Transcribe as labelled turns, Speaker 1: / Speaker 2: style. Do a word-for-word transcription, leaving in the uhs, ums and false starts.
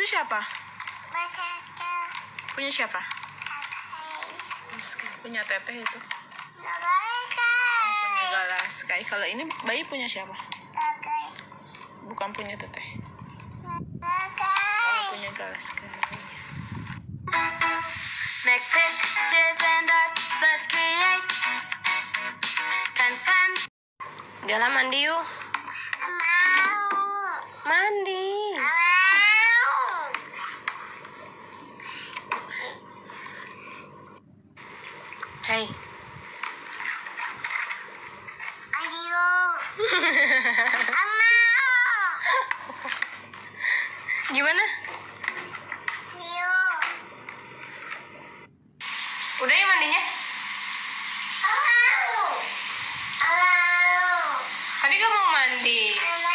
Speaker 1: siapa? Punya siapa? Punya teteh itu. Oh, punya Galaskai. Kalau ini bayi punya siapa? Bukan punya teteh. Oh, punya Galaskai.
Speaker 2: Make pictures and art, let's create. Pens, pen. Jalan mandi yuk. Mandi. Hey. Gimana? Udah ya mandinya? Tadi gak mau mandi.